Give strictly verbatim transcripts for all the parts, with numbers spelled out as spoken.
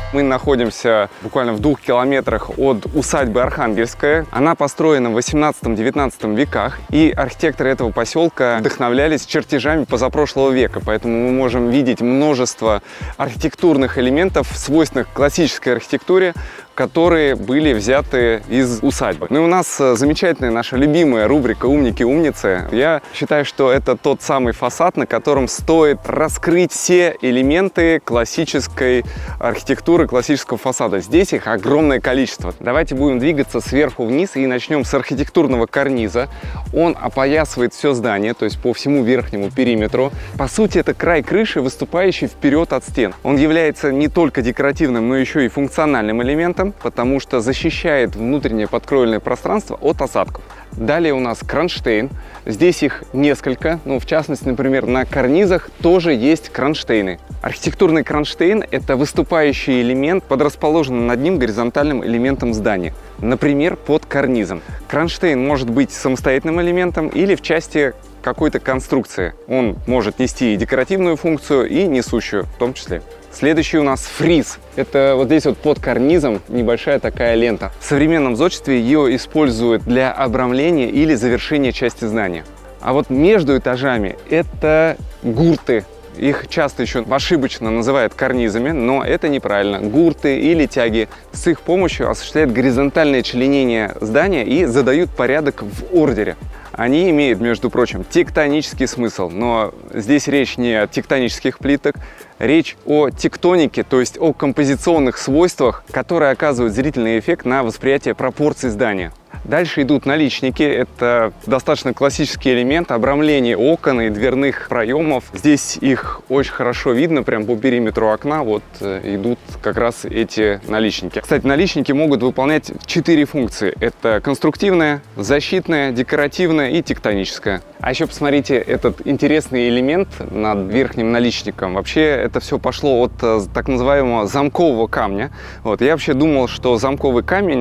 Мы находимся буквально в двух километрах от усадьбы Архангельская. Она построена в восемнадцатом-девятнадцатом веках, и архитекторы этого поселка вдохновлялись чертежами позапрошлого века, поэтому мы можем видеть множество архитектурных элементов, свойственных классической архитектуре, которые были взяты из усадьбы. Ну и у нас замечательная наша любимая рубрика «Умники-умницы». Я считаю, что это тот самый фасад, на котором стоит раскрыть все элементы классической архитектуры, классического фасада. Здесь их огромное количество. Давайте будем двигаться сверху вниз и начнем с архитектурного карниза. Он опоясывает все здание, то есть по всему верхнему периметру. По сути, это край крыши, выступающий вперед от стен. Он является не только декоративным, но еще и функциональным элементом, потому что защищает внутреннее подкровельное пространство от осадков. Далее у нас кронштейн. Здесь их несколько, ну, в частности, например, на карнизах тоже есть кронштейны. Архитектурный кронштейн – это выступающий элемент под расположенным над ним горизонтальным элементом здания, например, под карнизом. Кронштейн может быть самостоятельным элементом или в части какой-то конструкции. Он может нести и декоративную функцию, и несущую в том числе. Следующий у нас фриз. Это вот здесь вот под карнизом небольшая такая лента. В современном зодчестве ее используют для обрамления или завершения части здания. А вот между этажами это гурты. Их часто еще ошибочно называют карнизами, но это неправильно. Гурты или тяги. С их помощью осуществляют горизонтальное членение здания и задают порядок в ордере. Они имеют, между прочим, тектонический смысл, но здесь речь не о тектонических плитах, речь о тектонике, то есть о композиционных свойствах, которые оказывают зрительный эффект на восприятие пропорций здания. Дальше идут наличники. Это достаточно классический элемент обрамления окон и дверных проемов. Здесь их очень хорошо видно, прям по периметру окна вот идут как раз эти наличники. Кстати, наличники могут выполнять четыре функции. Это конструктивная, защитная, декоративная и тектоническая. А еще посмотрите этот интересный элемент над верхним наличником. Вообще это все пошло от так называемого замкового камня. Вот. Я вообще думал, что замковый камень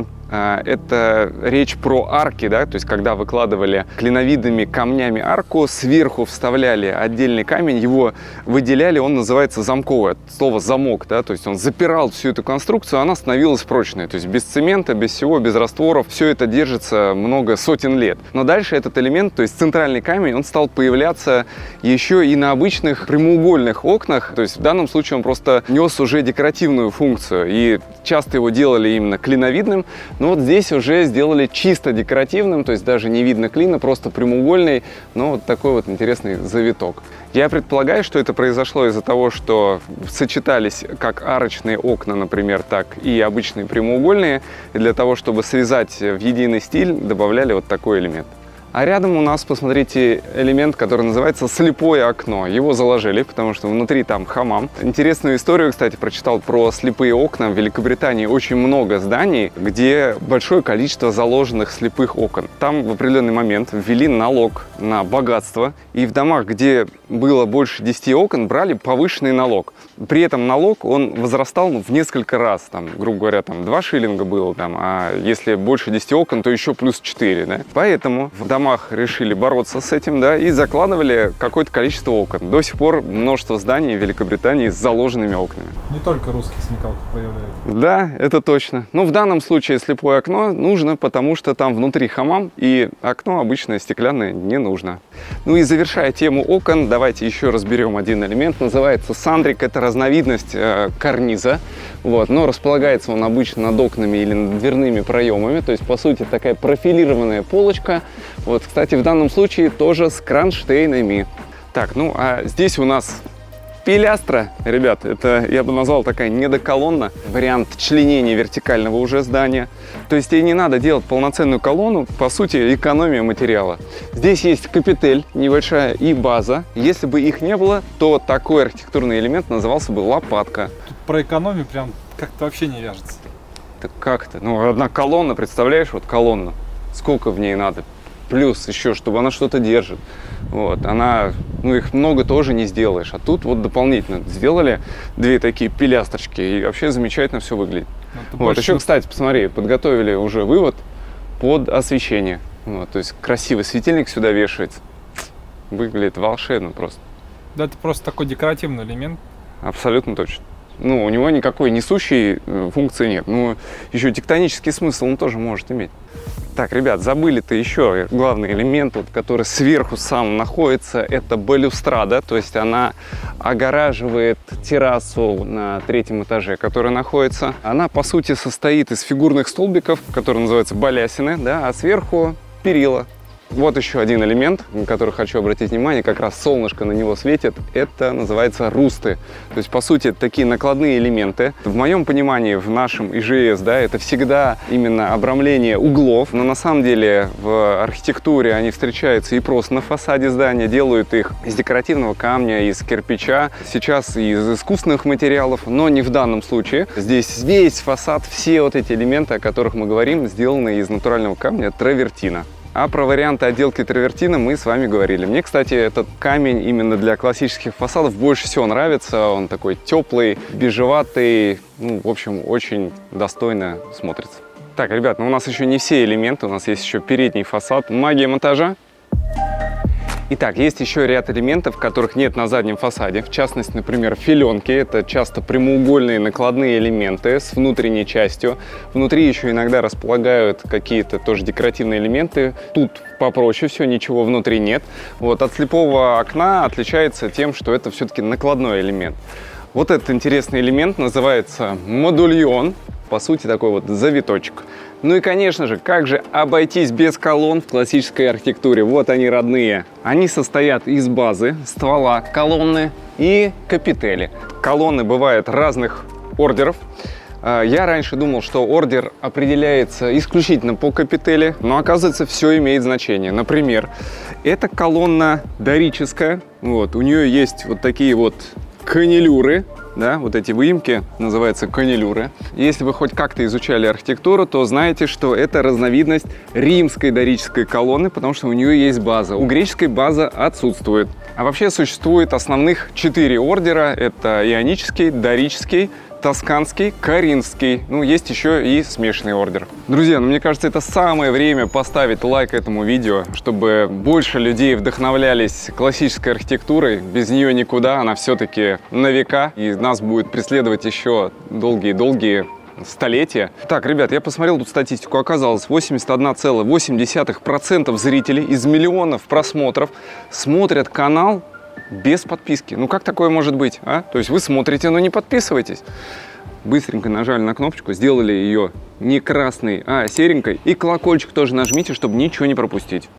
это речь про арки, да, то есть когда выкладывали клиновидными камнями арку, сверху вставляли отдельный камень, его выделяли, он называется замковый, от слова замок, да, то есть он запирал всю эту конструкцию, она становилась прочной, то есть без цемента, без всего, без растворов, все это держится много сотен лет. Но дальше этот элемент, то есть центральный камень, он стал появляться еще и на обычных прямоугольных окнах, то есть в данном случае он просто нес уже декоративную функцию, и часто его делали именно клиновидным. Но вот здесь уже сделали чисто декоративным, то есть даже не видно клина, просто прямоугольный, но вот такой вот интересный завиток. Я предполагаю, что это произошло из-за того, что сочетались как арочные окна, например, так и обычные прямоугольные, и для того, чтобы связать в единый стиль, добавляли вот такой элемент. А рядом у нас, посмотрите, элемент, который называется слепое окно. Его заложили, потому что внутри там хамам. Интересную историю, кстати, прочитал про слепые окна. В Великобритании очень много зданий, где большое количество заложенных слепых окон. Там в определенный момент ввели налог на богатство, и в домах, где было больше десяти окон, брали повышенный налог. При этом налог, он возрастал ну, в несколько раз. Там, грубо говоря, там два шиллинга было, там, а если больше десяти окон, то еще плюс четыре. Да? Поэтому в домах решили бороться с этим, да, и закладывали какое-то количество окон. До сих пор множество зданий в Великобритании с заложенными окнами. Не только русские смекалку проявляют. Да, это точно. Но в данном случае слепое окно нужно, потому что там внутри хамам, и окно обычное стеклянное не нужно. Ну и завершая тему окон, давайте еще разберем один элемент. Называется сандрик. Это разновидность э, карниза. Вот. Но располагается он обычно над окнами или над дверными проемами. То есть, по сути, такая профилированная полочка. Вот, кстати, в данном случае тоже с кронштейнами. Так, ну а здесь у нас пилястра, ребят, это я бы назвал такая недоколонна, вариант членения вертикального уже здания. То есть ей не надо делать полноценную колонну, по сути, экономия материала. Здесь есть капитель небольшая и база. Если бы их не было, то такой архитектурный элемент назывался бы лопатка. Тут про экономию прям как-то вообще не вяжется. Так как-то, ну одна колонна, представляешь, вот колонна, сколько в ней надо? Плюс еще, чтобы она что-то держит. Вот, она, ну их много тоже не сделаешь. А тут вот дополнительно сделали две такие пилястрочки, и вообще замечательно все выглядит. Ну, вот, еще, кстати, посмотри, подготовили уже вывод под освещение. Вот, то есть красивый светильник сюда вешается. Выглядит волшебно просто. Да, это просто такой декоративный элемент. Абсолютно точно. Ну, у него никакой несущей функции нет. Ну, еще тектонический смысл он тоже может иметь. Так, ребят, забыли-то еще главный элемент, вот, который сверху сам находится, это балюстрада, то есть она огораживает террасу на третьем этаже, которая находится. Она, по сути, состоит из фигурных столбиков, которые называются балясины, да, а сверху перила. Вот еще один элемент, на который хочу обратить внимание, как раз солнышко на него светит, это называется русты. То есть, по сути, это такие накладные элементы. В моем понимании, в нашем и жэ эс, да, это всегда именно обрамление углов, но на самом деле в архитектуре они встречаются и просто на фасаде здания, делают их из декоративного камня, из кирпича, сейчас и из искусственных материалов, но не в данном случае. Здесь весь фасад, все вот эти элементы, о которых мы говорим, сделаны из натурального камня травертина. А про варианты отделки травертина мы с вами говорили. Мне, кстати, этот камень именно для классических фасадов больше всего нравится. Он такой теплый, бежеватый, ну, в общем, очень достойно смотрится. Так, ребят, ну у нас еще не все элементы, у нас есть еще передний фасад. Магия монтажа. Итак, есть еще ряд элементов, которых нет на заднем фасаде. В частности, например, филенки. Это часто прямоугольные накладные элементы с внутренней частью. Внутри еще иногда располагают какие-то тоже декоративные элементы. Тут попроще все, ничего внутри нет. Вот, от слепого окна отличается тем, что это все-таки накладной элемент. Вот этот интересный элемент называется модульон. По сути, такой вот завиточек. Ну и, конечно же, как же обойтись без колонн в классической архитектуре? Вот они, родные. Они состоят из базы, ствола, колонны и капители. Колонны бывают разных ордеров. Я раньше думал, что ордер определяется исключительно по капители, но оказывается, все имеет значение. Например, эта колонна дорическая. Вот, у нее есть вот такие вот канилюры. Да, вот эти выемки называются канилюры. Если вы хоть как-то изучали архитектуру, то знаете, что это разновидность римской дорической колонны, потому что у нее есть база. У греческой база отсутствует. А вообще существует основных четыре ордера. Это ионический, дорический, тосканский, коринфский. Ну, есть еще и смешанный ордер. Друзья, ну, мне кажется, это самое время поставить лайк этому видео, чтобы больше людей вдохновлялись классической архитектурой. Без нее никуда, она все-таки на века, и нас будет преследовать еще долгие-долгие столетия. Так, ребят, я посмотрел тут статистику. Оказалось, восемьдесят одна целая восемь десятых процента зрителей из миллионов просмотров смотрят канал без подписки. Ну как такое может быть, а? То есть вы смотрите, но не подписывайтесь. Быстренько нажали на кнопочку, сделали ее не красной, а серенькой. И колокольчик тоже нажмите, чтобы ничего не пропустить.